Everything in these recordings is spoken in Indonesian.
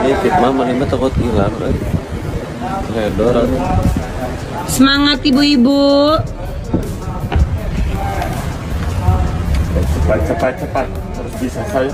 Nitip mama ini takut hilang. Ledor. Semangat ibu-ibu. Cepat. Harus bisa saya.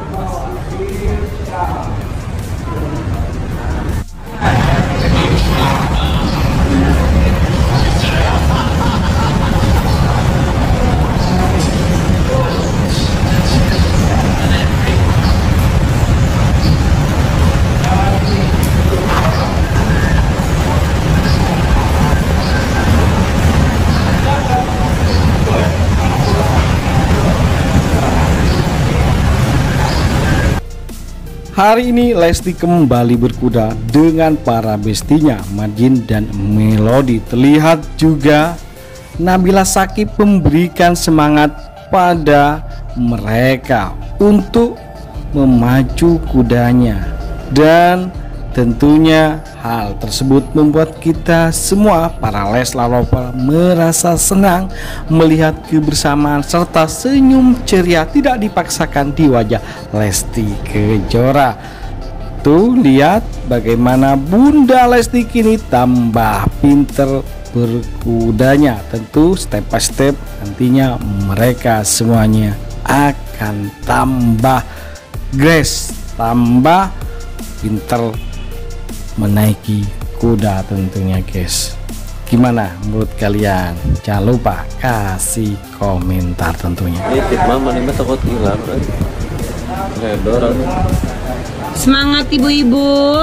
Hari ini Lesti kembali berkuda dengan para bestinya Margin dan Melody. Terlihat juga Nabila Shakib memberikan semangat pada mereka untuk memacu kudanya, dan tentunya hal tersebut membuat kita semua para Leslar lover merasa senang melihat kebersamaan serta senyum ceria tidak dipaksakan di wajah Lesti Kejora. Tuh lihat bagaimana Bunda Lesti kini tambah pinter berkudanya. Tentu step by step nantinya mereka semuanya akan tambah grace, tambah pinter menaiki kuda tentunya guys. Gimana menurut kalian? Jangan lupa kasih komentar tentunya. Nitip mama ini takut hilang. Ledor. Semangat ibu-ibu.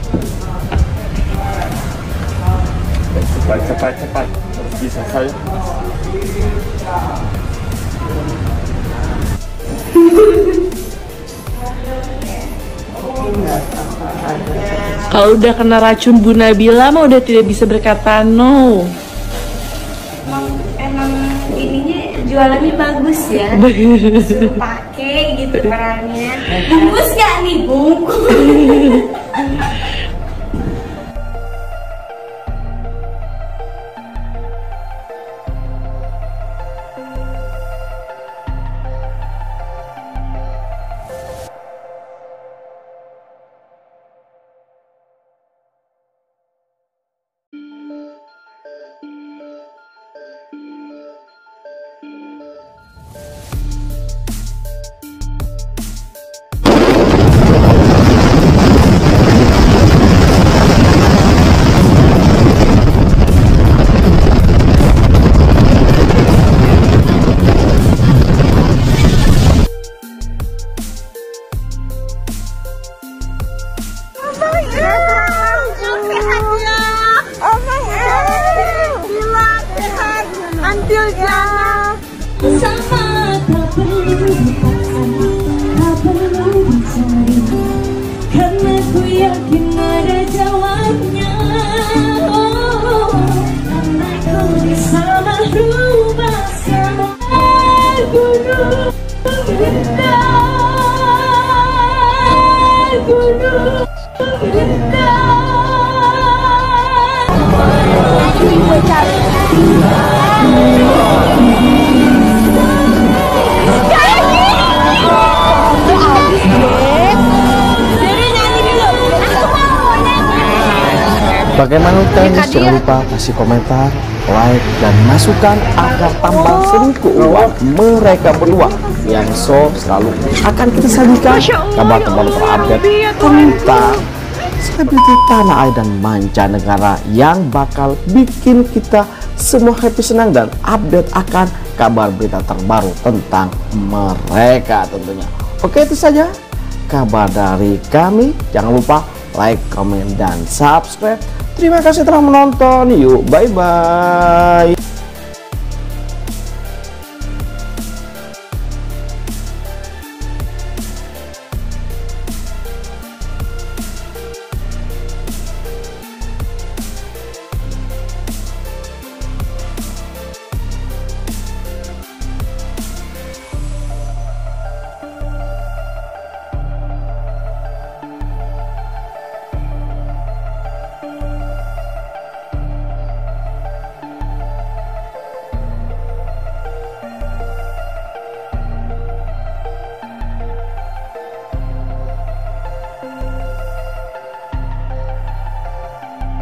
Cepat. Harus bisa saya. Kalau udah kena racun Bu Nabila mah udah tidak bisa berkata no. Emang ininya jualannya bagus ya. Suruh pakai gitu perannya. Bungkus gak nih bungkus? Sama tak perlu dipaksa, tak perlu dicari, karena ku yakin ada jawabnya. Oh, karena ku bisa merubah semua gunung Bagaimana kalian? Jangan lupa kasih komentar, like, dan masukan agar tambah seru keuangan mereka berdua yang selalu akan kita sajikan kabar terbaru terupdate tentang selebriti tanah air dan mancanegara yang bakal bikin kita semua happy, senang, dan update akan kabar berita terbaru tentang mereka tentunya. Oke, itu saja kabar dari kami. Jangan lupa like, comment, dan subscribe. Terima kasih telah menonton. Yuk, bye-bye.